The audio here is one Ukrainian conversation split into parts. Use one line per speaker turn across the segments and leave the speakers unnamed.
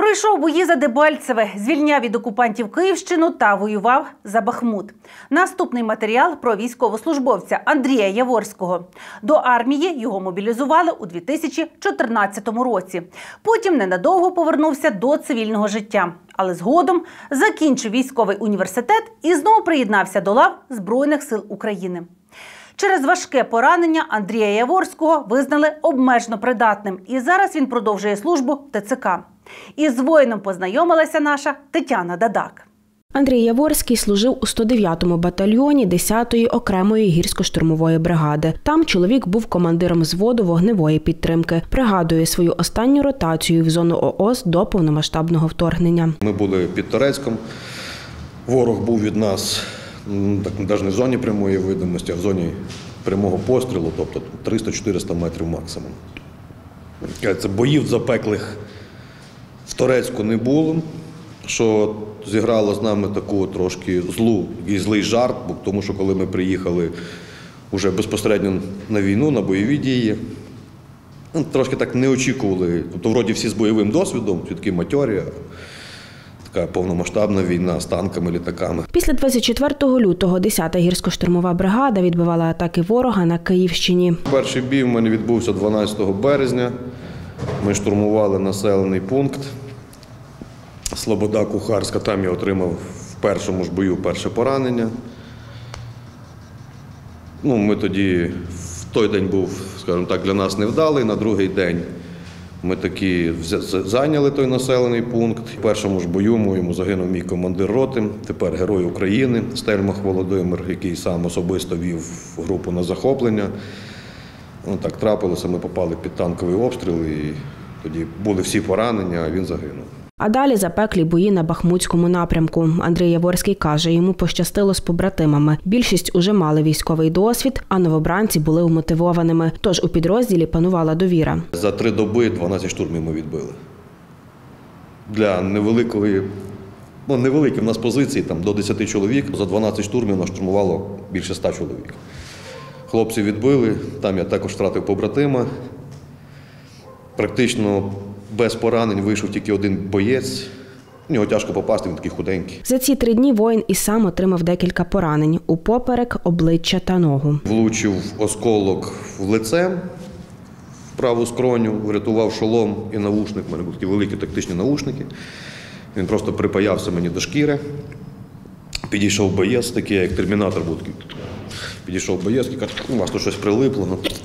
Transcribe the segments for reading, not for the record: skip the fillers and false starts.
Пройшов бої за Дебальцеве, звільняв від окупантів Київщину та воював за Бахмут. Наступний матеріал про військовослужбовця Андрія Яворського. До армії його мобілізували у 2014 році. Потім ненадовго повернувся до цивільного життя. Але згодом закінчив військовий університет і знову приєднався до лав Збройних сил України. Через важке поранення Андрія Яворського визнали обмежено придатним. І зараз він продовжує службу в ТЦК. Із воїном познайомилася наша Тетяна Дадак.
Андрій Яворський служив у 109-му батальйоні 10-ї окремої гірсько-штурмової бригади. Там чоловік був командиром взводу вогневої підтримки. Пригадує свою останню ротацію в зону ООС до повномасштабного вторгнення.
Ми були під Торецьком. Ворог був від нас навіть не в зоні прямої видимості, а в зоні прямого пострілу, тобто 300-400 метрів максимум. Боїв запеклих в Торецьку не було, що зіграло з нами таку трошки злий жарт, тому що коли ми приїхали вже безпосередньо на війну, на бойові дії, трошки так не очікували. Тобто, вроді всі з бойовим досвідом, все-таки матьорі, така повномасштабна війна з танками, літаками.
Після 24 лютого 10-та гірсько-штурмова бригада відбивала атаки ворога на Київщині.
Перший бій в мене відбувся 12 березня. Ми штурмували населений пункт Слобода Кухарська. Там я отримав в першому ж бою перше поранення. Ми тоді, в той день був, скажімо так, для нас невдалий. На другий день ми таки зайняли той населений пункт. В першому ж бою моєму загинув мій командир роти, тепер Герой України Стельмах Володимир, який сам особисто вів групу на захоплення. Так трапилося, ми попали під танковий обстріл і тоді були всі поранення, а він загинув.
А далі запеклі бої на Бахмутському напрямку. Андрій Яворський каже, йому пощастило з побратимами. Більшість уже мали військовий досвід, а новобранці були умотивованими. Тож у підрозділі панувала довіра.
За 3 доби 12 штурмів ми відбили. Для невеликої, невеликі в нас позиції, там до 10 чоловік, за 12 штурмів нас штурмувало більше 100 чоловік. Хлопці відбили, там я також втратив побратима. Практично без поранень вийшов тільки один боєць. В нього тяжко попасти, він такий худенький.
За ці 3 дні воїн і сам отримав декілька поранень – у поперек, обличчя та ногу.
Влучив осколок в лице, в праву скроню, врятував шолом і навушник. У мене були такі великі тактичні навушники. Він просто припаявся мені до шкіри. Підійшов боєць, такий, як термінатор був. Підійшов боєць і каже, у вас тут щось прилипло.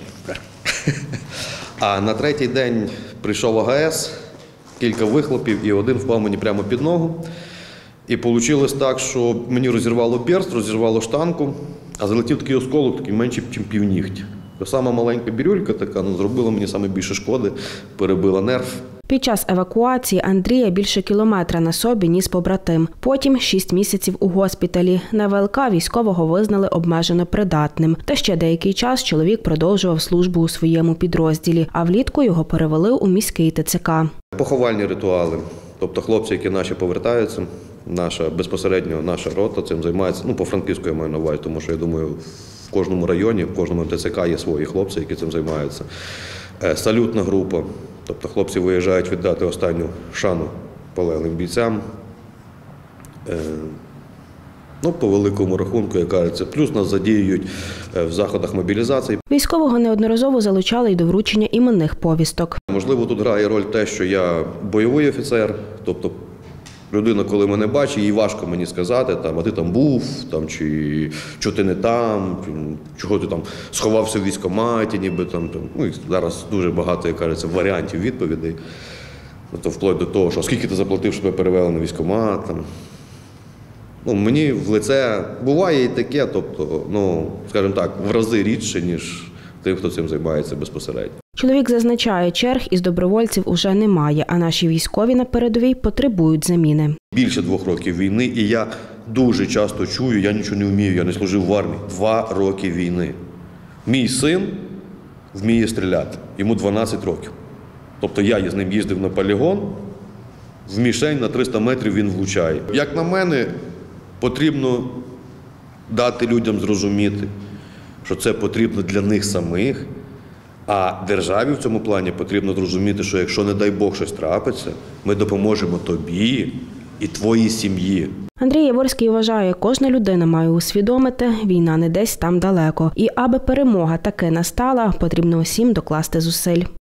А на 3-й день прийшов АГС, кілька вихлопів, і один впав мені прямо під ногу. І вийшло так, що мені розірвало перст, розірвало штанку, а залетів такий осколок, такий менший, ніж півнігтя. Сама маленька бірюлька така, зробила мені саме більше шкоди, перебила нерв.
Під час евакуації Андрія більше кілометра на собі ніс побратим. Потім 6 місяців у госпіталі. На ВЛК військового визнали обмежено придатним. Та ще деякий час чоловік продовжував службу у своєму підрозділі, а влітку його перевели у міський ТЦК.
Поховальні ритуали. Тобто хлопці, які наші повертаються, безпосередньо наша рота цим займається. По Франківську я маю на увазі, тому що, я думаю, в кожному районі, в кожному ТЦК є свої хлопці, які цим займаються. Салютна група. Тобто хлопці виїжджають віддати останню шану полеглим бійцям. По великому рахунку, як кажеться, плюс нас задіюють в заходах мобілізації.
Військового неодноразово залучали й до вручення іменних повісток.
Можливо, тут грає роль те, що я бойовий офіцер, тобто людина, коли мене бачить, їй важко мені сказати, а ти там був, чи чого ти не там, чого ти там сховався в військкоматі, ніби там. Зараз дуже багато, як кажеться, варіантів відповідей. Вплоть до того, що скільки ти заплатив, щоб тебе перевели на військкомат. Мені в лице буває і таке, тобто, скажімо так, в рази рідше, ніж тим, хто цим займається безпосередньо.
Чоловік зазначає, черг із добровольців уже немає, а наші військові на передовій потребують заміни.
Більше 2 років війни, і я дуже часто чую, я нічого не вмію, я не служив в армії. 2 роки війни. Мій син вміє стріляти, йому 12 років. Тобто я з ним їздив на полігон, в мішень на 300 метрів він влучає. Як на мене, потрібно дати людям зрозуміти, що це потрібно для них самих, А державі в цьому плані потрібно зрозуміти, що якщо, не дай Бог, щось трапиться, ми допоможемо тобі і твоїй сім'ї.
Андрій Яворський вважає, кожна людина має усвідомити, війна не десь там далеко. І аби перемога таки настала, потрібно усім докласти зусиль.